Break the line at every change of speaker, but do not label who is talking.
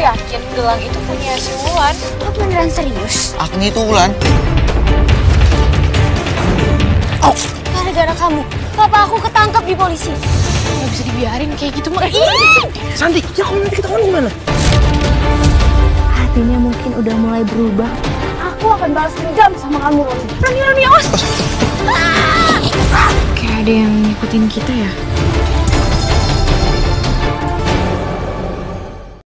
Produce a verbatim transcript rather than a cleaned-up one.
yakin gelang itu punya si Wulan.
Lo beneran serius?
Agni itu Wulan.
Oh, gara-gara kamu, papa aku ketangkap di polisi.
Gak bisa dibiarin kayak gitu mah.
Santi, ya kalau nanti ketahuan gimana?
Hatinya mungkin udah mulai berubah. Aku akan balas dendam sama kamu, Roni. Roni, Roni, awas!
Kayak ada yang ngikutin kita ya.